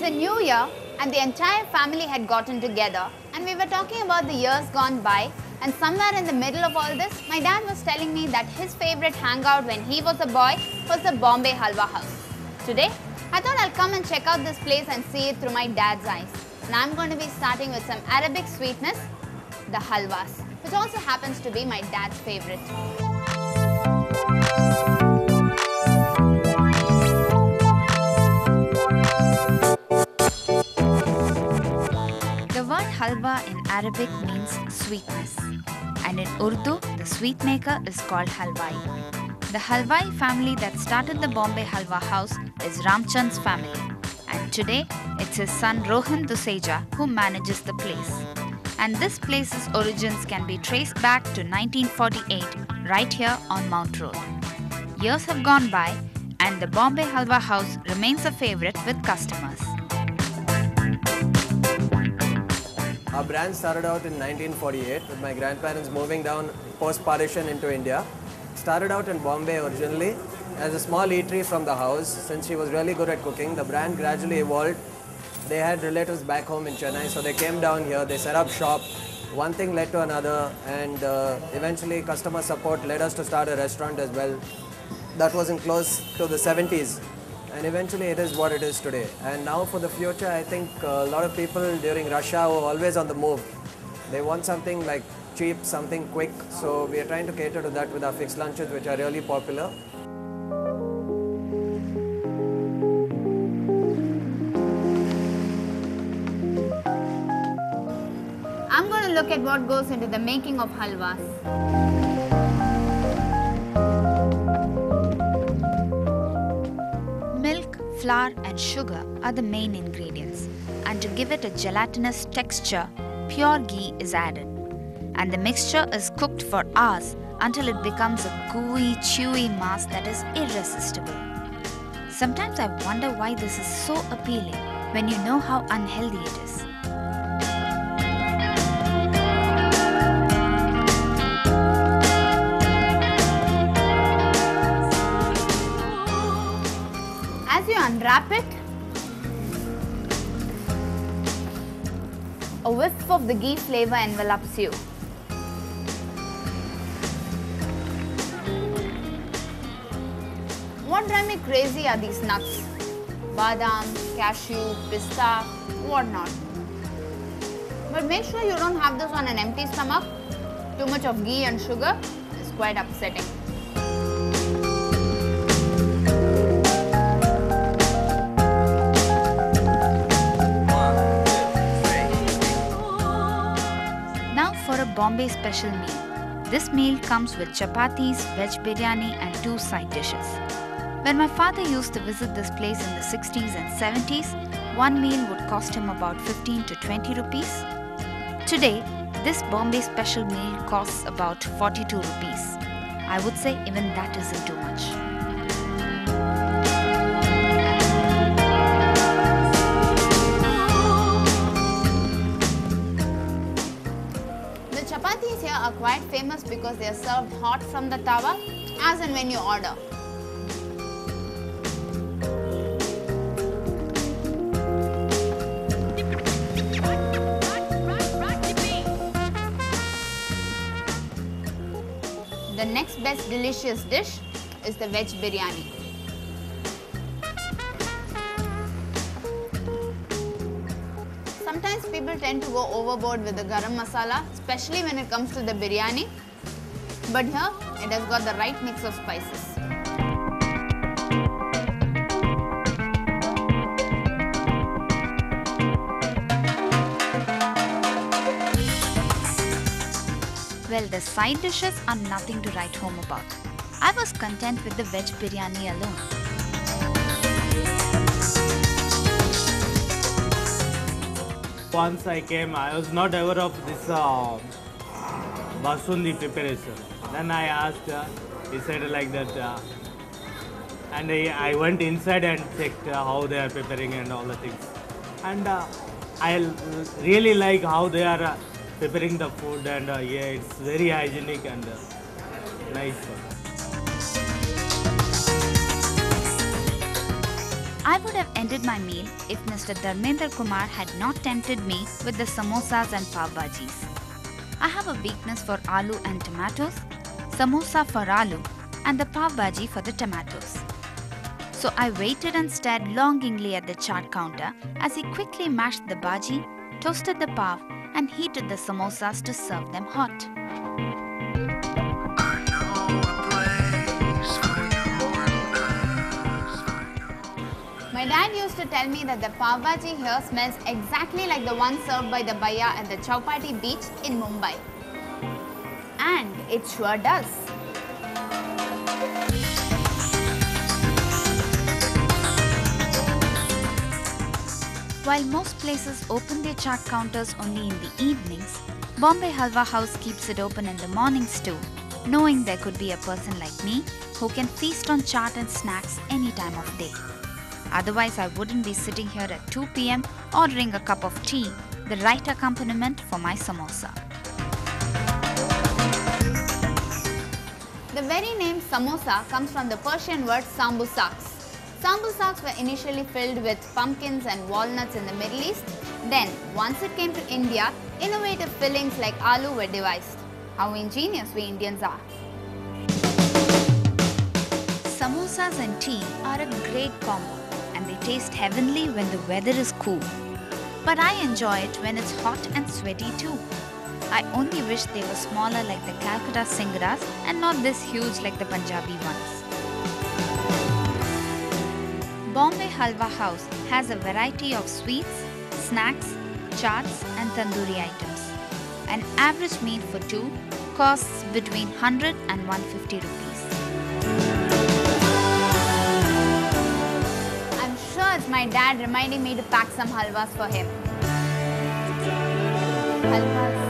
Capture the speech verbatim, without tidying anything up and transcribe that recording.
the new year and the entire family had gotten together and we were talking about the years gone by, and somewhere in the middle of all this, my dad was telling me that his favorite hangout when he was a boy was the Bombay Halwa House. Today, I thought I'll come and check out this place and see it through my dad's eyes. And I'm going to be starting with some Arabic sweetness, the halwas, which also happens to be my dad's favorite. The word halwa in Arabic means sweetness, and in Urdu, the sweet maker is called halwai. The halwai family that started the Bombay Halwa House is Ramchand's family, and today it's his son Rohan Duseja who manages the place. And this place's origins can be traced back to nineteen forty-eight, right here on Mount Road. Years have gone by, and the Bombay Halwa House remains a favorite with customers. Our brand started out in nineteen forty-eight with my grandparents moving down post-partition into India. Started out in Bombay originally as a small eatery from the house. Since she was really good at cooking, the brand gradually evolved. They had relatives back home in Chennai, so they came down here, they set up shop. One thing led to another, and uh, eventually customer support led us to start a restaurant as well. That was in close to the seventies. And eventually it is what it is today. And now for the future, I think a lot of people during rush hour are always on the move. They want something like cheap, something quick. So we are trying to cater to that with our fixed lunches, which are really popular. I'm going to look at what goes into the making of halwas. Flour and sugar are the main ingredients, and to give it a gelatinous texture, pure ghee is added. And the mixture is cooked for hours until it becomes a gooey, chewy mass that is irresistible. Sometimes I wonder why this is so appealing when you know how unhealthy it is. As you unwrap it, a whiff of the ghee flavor envelops you. What drives me crazy are these nuts. Badam, cashew, pista, whatnot. But make sure you don't have this on an empty stomach. Too much of ghee and sugar is quite upsetting. For a Bombay special meal. This meal comes with chapatis, veg biryani and two side dishes. When my father used to visit this place in the sixties and seventies, one meal would cost him about fifteen to twenty rupees. Today, this Bombay special meal costs about forty-two rupees. I would say even that isn't too much. Chapatis here are quite famous because they are served hot from the tawa, as and when you order. The next best delicious dish is the veg biryani. Sometimes people tend to go overboard with the garam masala, especially when it comes to the biryani. But here, it has got the right mix of spices. Well, the side dishes are nothing to write home about. I was content with the veg biryani alone. Once I came, I was not aware of this uh, basundi preparation. Then I asked, uh, he said like that, uh, and I, I went inside and checked uh, how they are preparing and all the things. And uh, I really like how they are uh, preparing the food, and uh, yeah, it's very hygienic and uh, nice. I would have ended my meal if Mister Dharmendra Kumar had not tempted me with the samosas and pav bhajis. I have a weakness for aloo and tomatoes, samosa for aloo, and the pav bhaji for the tomatoes. So I waited and stared longingly at the chaat counter as he quickly mashed the bhaji, toasted the pav, and heated the samosas to serve them hot. My dad used to tell me that the pav bhaji here smells exactly like the one served by the bhaiya at the Chowpatty beach in Mumbai. And it sure does. While most places open their chaat counters only in the evenings, Bombay Halwa House keeps it open in the mornings too, knowing there could be a person like me who can feast on chaat and snacks any time of day. Otherwise, I wouldn't be sitting here at two p m ordering a cup of tea, the right accompaniment for my samosa. The very name samosa comes from the Persian word sambusaks. Sambusaks were initially filled with pumpkins and walnuts in the Middle East. Then, once it came to India, innovative fillings like aloo were devised. How ingenious we Indians are. Samosas and tea are a great combo, and they taste heavenly when the weather is cool. But I enjoy it when it's hot and sweaty too. I only wish they were smaller like the Calcutta Singras and not this huge like the Punjabi ones. Bombay Halwa House has a variety of sweets, snacks, chaats and tandoori items. An average meal for two costs between one hundred and one hundred fifty rupees. I'm sure it's my dad reminding me to pack some halwas for him. Halwas.